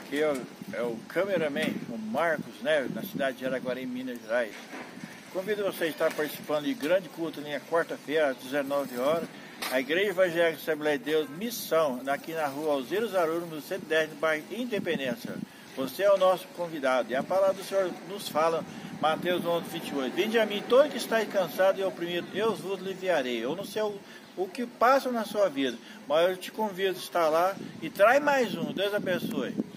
Aqui é o cameraman, o Marcos, né, na cidade de Araguari, Minas Gerais. Convido você a estar participando de grande culto na quarta-feira, às 19 horas. A Igreja Evangélica Assembleia de Deus, Missão, aqui na rua Alzira Zaruro, no 110, no bairro Independência. Você é o nosso convidado. E a palavra do Senhor nos fala, Mateus 11:28. Vinde a mim, todo que está cansado e oprimido, eu vos aliviarei. Eu não sei o que passa na sua vida, mas eu te convido a estar lá e traz mais um. Deus abençoe.